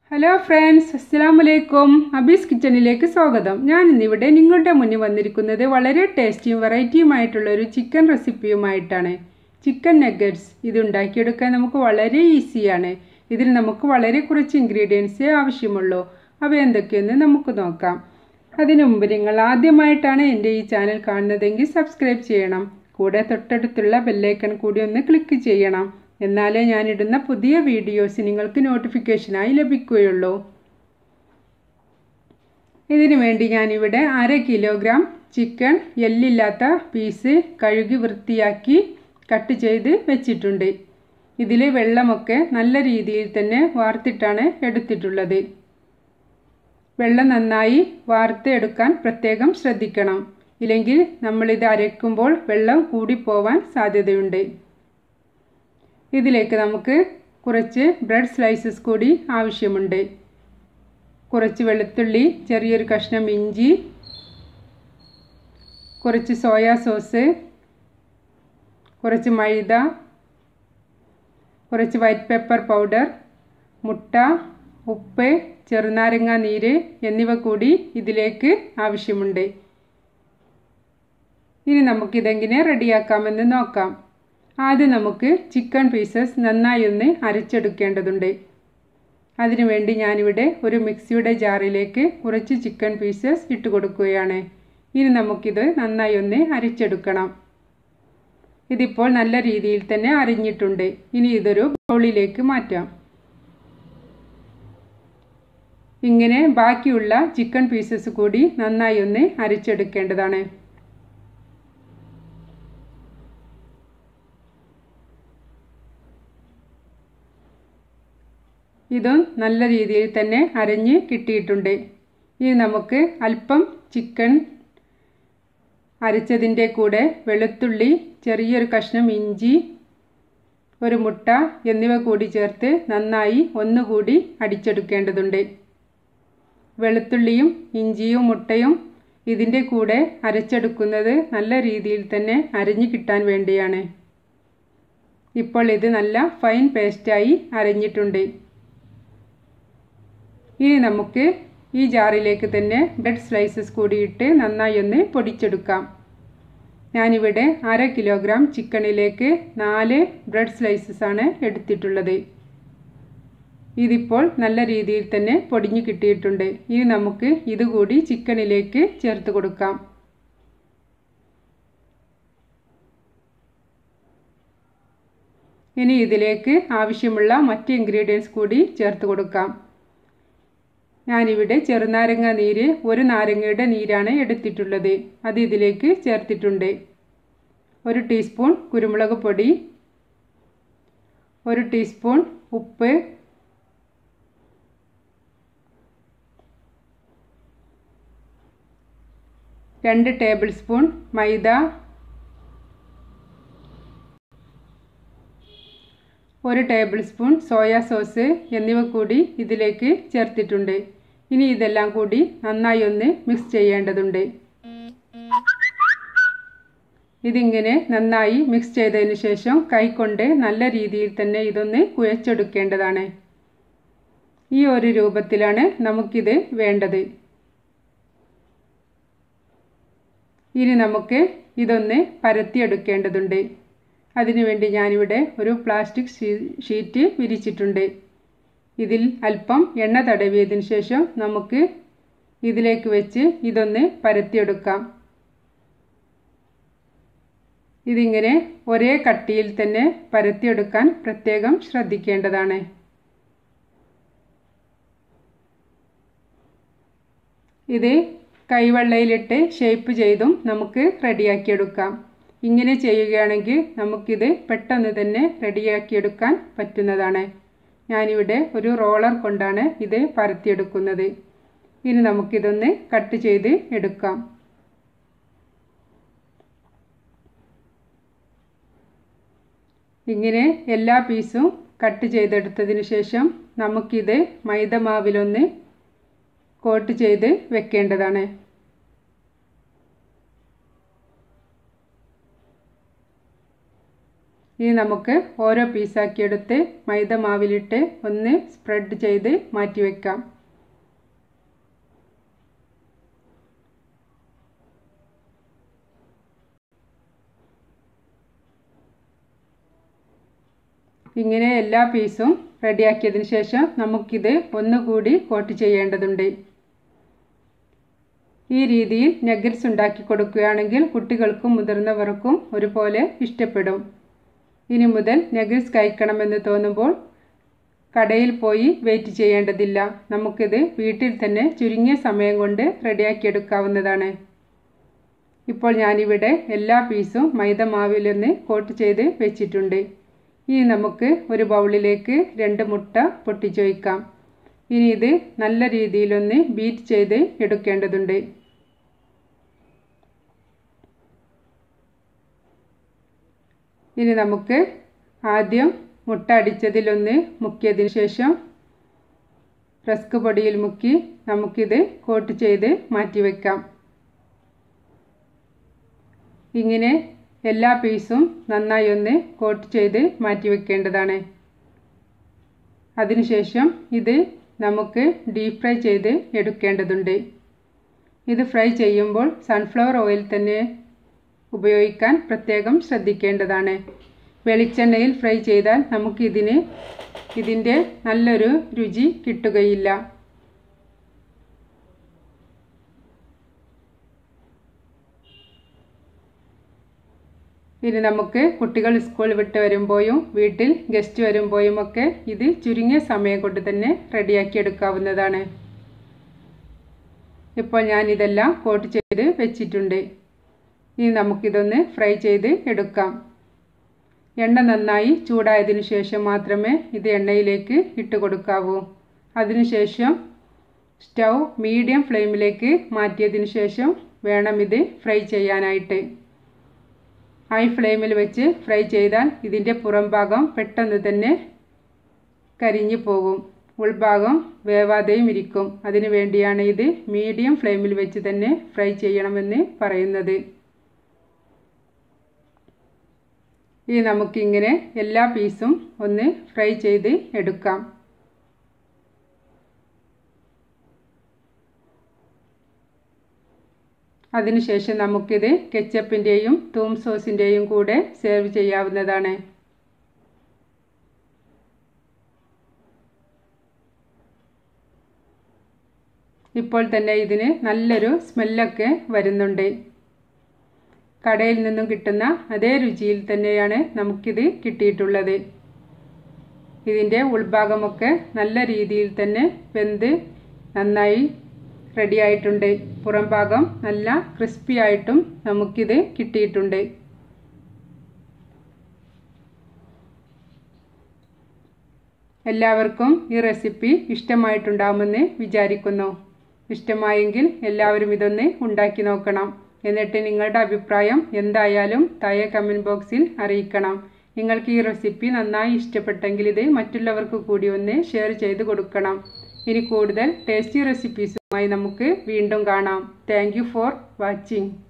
Hello friends, അസ്സലാമലൈക്കും. അബീസ് കിച്ചണിലേക്ക് സ്വാഗതം. ഞാൻ ഇന്നിവിടെ നിങ്ങളുടെ മുന്നിൽ വന്നിരിക്കുന്നത് വളരെ ടേസ്റ്റിയും വെറൈറ്റിയുമായിട്ടുള്ള ഒരു ചിക്കൻ റെസിപ്പിയുമായിട്ടാണ്. ചിക്കൻ നഗറ്റ്സ് ഇത് ഉണ്ടാക്കിയെടുക്കാൻ നമുക്ക് വളരെ ഈസിയാണ്. ഇതിൽ നമുക്ക് വളരെ കുറച്ച് ഇൻഗ്രീഡിയൻസേ ആവശ്യമുള്ളൂ. അവ എന്തൊക്കെയെന്ന് നമുക്ക് നോക്കാം. അതിനു മുമ്പ് നിങ്ങൾ ആദ്യമായിട്ടാണ് എൻ്റെ ഈ ചാനൽ കാണുന്നതെങ്കിൽ സബ്സ്ക്രൈബ് ചെയ്യണം. കൂടെ തൊട്ടടുത്തുള്ള ബെല്ലൈക്കൺ കൂടി ഒന്ന് ക്ലിക്ക് ചെയ്യണം. എന്നാലേ ഞാനിടുന്ന പുതിയ വീഡിയോസ് നിങ്ങൾക്ക് നോട്ടിഫിക്കേഷനായി ലഭിക്കുകയുള്ളൂ. ഇതിനു വേണ്ടി ഞാനിവിടെ 1/2 കിലോഗ്രാം ചിക്കൻ എല്ലില്ലാത്ത പീസ് കഴുകി വൃത്തിയാക്കി കട്ട് ചെയ്ത് വെച്ചിട്ടുണ്ട്. ഇതിൽ വെള്ളമൊക്കെ നല്ല രീതിയിൽ തന്നെ വാർത്തിട്ടാണ് എടുത്തിട്ടുള്ളത്. വെള്ളം നന്നായി വാർത്ത് എടുക്കാൻ പ്രത്യേകം ശ്രദ്ധിക്കണം. ഇല്ലെങ്കിൽ നമ്മളിത് അരയ്ക്കുമ്പോൾ വെള്ളം കൂടിപ്പോവാൻ സാധ്യതയുണ്ട്. ഇതിലേക്ക് നമുക്ക് കുറച്ച് ബ്രെഡ് സ്ലൈസസ് കൂടി ആവശ്യമുണ്ട്. കുറച്ച് വെളുത്തുള്ളി, ചെറിയൊരു കഷ്ണം ഇഞ്ചി, കുറച്ച് സോയാ സോസ്, കുറച്ച് മൈദ, കുറച്ച് വൈറ്റ് പെപ്പർ പൗഡർ, മുട്ട, ഉപ്പ്, ചെറുനാരങ്ങ നീര് എന്നിവ കൂടി ഇതിലേക്ക് ആവശ്യമുണ്ട്. ഇനി നമുക്കിതെങ്ങനെ റെഡിയാക്കാമെന്ന് നോക്കാം. ആദ്യം നമുക്ക് ചിക്കൻ പീസസ് നന്നായി ഒന്ന് അരച്ചെടുക്കേണ്ടതുണ്ട്. അതിനുവേണ്ടി ഞാനിവിടെ ഒരു മിക്സിയുടെ ജാറിലേക്ക് കുറച്ച് ചിക്കൻ പീസസ് ഇട്ട് കൊടുക്കുകയാണ്. ഇനി നമുക്കിത് നന്നായി ഒന്ന് അരച്ചെടുക്കണം. ഇതിപ്പോൾ നല്ല രീതിയിൽ തന്നെ അരിഞ്ഞിട്ടുണ്ട്. ഇനി ഇതൊരു ബൗളിലേക്ക് മാറ്റാം. ഇങ്ങനെ ബാക്കിയുള്ള ചിക്കൻ പീസസ് കൂടി നന്നായി ഒന്ന് അരച്ചെടുക്കേണ്ടതാണ്. ഇതും നല്ല രീതിയിൽ തന്നെ അരഞ്ഞ് കിട്ടിയിട്ടുണ്ട്. ഇനി നമുക്ക് അല്പം ചിക്കൻ അരച്ചതിൻ്റെ കൂടെ വെളുത്തുള്ളി, ചെറിയൊരു കഷ്ണം ഇഞ്ചി, ഒരു മുട്ട എന്നിവ കൂടി ചേർത്ത് നന്നായി ഒന്നുകൂടി അടിച്ചെടുക്കേണ്ടതുണ്ട്. വെളുത്തുള്ളിയും ഇഞ്ചിയും മുട്ടയും ഇതിൻ്റെ കൂടെ അരച്ചെടുക്കുന്നത് നല്ല രീതിയിൽ തന്നെ അരഞ്ഞു കിട്ടാൻ വേണ്ടിയാണ്. ഇപ്പോൾ ഇത് നല്ല ഫൈൻ പേസ്റ്റായി അരഞ്ഞിട്ടുണ്ട്. ഇനി നമുക്ക് ഈ ജാറിലേക്ക് തന്നെ ബ്രെഡ് സ്ലൈസസ് കൂടിയിട്ട് നന്നായി ഒന്ന് പൊടിച്ചെടുക്കാം. ഞാനിവിടെ 1/2 കിലോഗ്രാം ചിക്കനിലേക്ക് 4 ബ്രെഡ് സ്ലൈസസ് ആണ് എടുത്തിട്ടുള്ളത്. ഇതിപ്പോൾ നല്ല രീതിയിൽ തന്നെ പൊടിഞ്ഞു കിട്ടിയിട്ടുണ്ട്. ഇനി നമുക്ക് ഇതുകൂടി ചിക്കനിലേക്ക് ചേർത്ത് കൊടുക്കാം. ഇനി ഇതിലേക്ക് ആവശ്യമുള്ള മറ്റ് ഇൻഗ്രീഡിയൻസ് കൂടി ചേർത്ത് കൊടുക്കാം. ഞാനിവിടെ ചെറുനാരങ്ങ നീര്, ഒരു നാരങ്ങയുടെ നീരാണ് എടുത്തിട്ടുള്ളത്. അത് ഇതിലേക്ക് ചേർത്തിട്ടുണ്ട്. 1 ടീസ്പൂൺ കുരുമുളക് പൊടി, 1 ടീസ്പൂൺ ഉപ്പ്, 2 ടേബിൾ സ്പൂൺ മൈദ, 1 ടേബിൾ സ്പൂൺ സോയാ സോസ് എന്നിവ കൂടി ഇതിലേക്ക് ചേർത്തിട്ടുണ്ട്. ഇനി ഇതെല്ലാം കൂടി നന്നായി ഒന്ന് മിക്സ് ചെയ്യേണ്ടതുണ്ട്. ഇതിങ്ങനെ നന്നായി മിക്സ് ചെയ്തതിന് ശേഷം കൈകൊണ്ട് നല്ല രീതിയിൽ തന്നെ ഇതൊന്ന് കുഴച്ചെടുക്കേണ്ടതാണ്. ഈ ഒരു രൂപത്തിലാണ് നമുക്കിത് വേണ്ടത്. ഇനി നമുക്ക് ഇതൊന്ന് പരത്തിയെടുക്കേണ്ടതുണ്ട്. അതിനുവേണ്ടി ഞാനിവിടെ ഒരു പ്ലാസ്റ്റിക് ഷീറ്റ് വിരിച്ചിട്ടുണ്ട്. ഇതിൽ അല്പം എണ്ണ തടവിയതിന് ശേഷം നമുക്ക് ഇതിലേക്ക് വെച്ച് ഇതൊന്ന് പരത്തിയെടുക്കാം. ഇതിങ്ങനെ ഒരേ കട്ടിയിൽ തന്നെ പരത്തിയെടുക്കാൻ പ്രത്യേകം ശ്രദ്ധിക്കേണ്ടതാണ്. ഇത് കൈവെള്ളയിലിട്ട് ഷേപ്പ് ചെയ്തും നമുക്ക് റെഡിയാക്കിയെടുക്കാം. ഇങ്ങനെ ചെയ്യുകയാണെങ്കിൽ നമുക്കിത് പെട്ടെന്ന് തന്നെ റെഡിയാക്കിയെടുക്കാൻ പറ്റുന്നതാണ്. ഞാനിവിടെ ഒരു റോളർ കൊണ്ടാണ് ഇത് പരത്തിയെടുക്കുന്നത്. ഇനി നമുക്കിതൊന്ന് കട്ട് ചെയ്ത് എടുക്കാം. ഇങ്ങനെ എല്ലാ പീസും കട്ട് ചെയ്തെടുത്തതിന് ശേഷം നമുക്കിത് മൈദമാവിലൊന്ന് കോട്ട് ചെയ്ത് വെക്കേണ്ടതാണ്. ഇനി നമുക്ക് ഓരോ പീസാക്കിയെടുത്ത് മൈദ മാവിലിട്ട് ഒന്ന് സ്പ്രെഡ് ചെയ്ത് മാറ്റി വെക്കാം. ഇങ്ങനെ എല്ലാ പീസും റെഡിയാക്കിയതിന് ശേഷം നമുക്കിത് ഒന്നുകൂടി കോട്ട് ചെയ്യേണ്ടതുണ്ട്. ഈ രീതിയിൽ നഗറ്റ്സ് ഉണ്ടാക്കി കൊടുക്കുകയാണെങ്കിൽ കുട്ടികൾക്കും മുതിർന്നവർക്കും ഒരുപോലെ ഇഷ്ടപ്പെടും. ഇനി മുതൽ നഗറ്റ്സ് കഴിക്കണമെന്ന് തോന്നുമ്പോൾ കടയിൽ പോയി വെയിറ്റ് ചെയ്യേണ്ടതില്ല. നമുക്കിത് വീട്ടിൽ തന്നെ ചുരുങ്ങിയ സമയം കൊണ്ട് റെഡിയാക്കിയെടുക്കാവുന്നതാണ്. ഇപ്പോൾ ഞാനിവിടെ എല്ലാ പീസും മൈദ മാവിലൊന്ന് കോട്ട് ചെയ്ത് വെച്ചിട്ടുണ്ട്. ഇനി നമുക്ക് ഒരു ബൗളിലേക്ക് 2 മുട്ട പൊട്ടിച്ചൊഴിക്കാം. ഇനി ഇത് നല്ല രീതിയിലൊന്ന് ബീറ്റ് ചെയ്ത് എടുക്കേണ്ടതുണ്ട്. ഇനി നമുക്ക് ആദ്യം മുട്ട അടിച്ചതിലൊന്ന് മുക്കിയതിന് ശേഷം റസ്ക് പൊടിയിൽ മുക്കി നമുക്കിത് കോട്ട് ചെയ്ത് മാറ്റി വെക്കാം. ഇങ്ങനെ എല്ലാ പീസും നന്നായി ഒന്ന് കോട്ട് ചെയ്ത് മാറ്റി വെക്കേണ്ടതാണ്. അതിനുശേഷം ഇത് നമുക്ക് ഡീപ് ഫ്രൈ ചെയ്ത് എടുക്കേണ്ടതുണ്ട്. ഇത് ഫ്രൈ ചെയ്യുമ്പോൾ സൺഫ്ലവർ ഓയിൽ തന്നെ ഉപയോഗിക്കാൻ പ്രത്യേകം ശ്രദ്ധിക്കേണ്ടതാണ്. വെളിച്ചെണ്ണയിൽ ഫ്രൈ ചെയ്താൽ നമുക്ക് ഇതിൻ്റെ നല്ലൊരു രുചി കിട്ടുകയില്ല. ഇനി നമുക്ക് കുട്ടികൾ സ്കൂൾ വിട്ട് വരുമ്പോഴും വീട്ടിൽ ഗസ്റ്റ് വരുമ്പോഴും ഒക്കെ ഇത് ചുരുങ്ങിയ സമയം കൊണ്ട് തന്നെ റെഡിയാക്കി എടുക്കാവുന്നതാണ്. ഇപ്പോൾ ഞാൻ ഇതെല്ലാം കോട്ട് ചെയ്ത് വെച്ചിട്ടുണ്ട്. ഇനി നമുക്കിതൊന്ന് ഫ്രൈ ചെയ്ത് എടുക്കാം. എണ്ണ നന്നായി ചൂടായതിനു ശേഷം മാത്രമേ ഇത് എണ്ണയിലേക്ക് ഇട്ട് കൊടുക്കാവൂ. അതിനുശേഷം സ്റ്റൗ മീഡിയം ഫ്ലെയിമിലേക്ക് മാറ്റിയതിനു ശേഷം വേണം ഇത് ഫ്രൈ ചെയ്യാനായിട്ട്. ഹൈ ഫ്ലെയിമിൽ വെച്ച് ഫ്രൈ ചെയ്താൽ ഇതിൻ്റെ പുറം ഭാഗം പെട്ടെന്ന് തന്നെ കരിഞ്ഞു പോകും, ഉൾഭാഗം വേവാതെയും ഇരിക്കും. അതിനു വേണ്ടിയാണ് ഇത് മീഡിയം ഫ്ലെയിമിൽ വെച്ച് തന്നെ ഫ്രൈ ചെയ്യണമെന്ന് പറയുന്നത്. ഇനി നമുക്കിങ്ങനെ എല്ലാ പീസും ഒന്ന് ഫ്രൈ ചെയ്ത് എടുക്കാം. അതിനുശേഷം നമുക്കിത് കെച്ചപ്പിൻ്റെയും തൂം സോസിൻ്റെയും കൂടെ സെർവ് ചെയ്യാവുന്നതാണ്. ഇപ്പോൾ തന്നെ ഇതിന് നല്ലൊരു സ്മെല്ലൊക്കെ വരുന്നുണ്ട്. കടയിൽ നിന്നും കിട്ടുന്ന അതേ രുചിയിൽ തന്നെയാണ് നമുക്കിത് കിട്ടിയിട്ടുള്ളത്. ഇതിൻ്റെ ഉൾഭാഗമൊക്കെ നല്ല രീതിയിൽ തന്നെ വെന്ത് നന്നായി റെഡിയായിട്ടുണ്ട്. പുറം ഭാഗം നല്ല ക്രിസ്പി ആയിട്ടും നമുക്കിത് കിട്ടിയിട്ടുണ്ട്. എല്ലാവർക്കും ഈ റെസിപ്പി ഇഷ്ടമായിട്ടുണ്ടാകുമെന്ന് വിചാരിക്കുന്നു. ഇഷ്ടമായെങ്കിൽ എല്ലാവരും ഇതൊന്ന് ഉണ്ടാക്കി നോക്കണം. എന്നിട്ട് നിങ്ങളുടെ അഭിപ്രായം എന്തായാലും താഴെ കമൻറ്റ് ബോക്സിൽ അറിയിക്കണം. നിങ്ങൾക്ക് ഈ റെസിപ്പി നന്നായി ഇഷ്ടപ്പെട്ടെങ്കിൽ ഇത് മറ്റുള്ളവർക്ക് കൂടി ഒന്ന് ഷെയർ ചെയ്ത് കൊടുക്കണം. ഇനി കൂടുതൽ ടേസ്റ്റി റെസിപ്പീസുമായി നമുക്ക് വീണ്ടും കാണാം. Thank you for watching.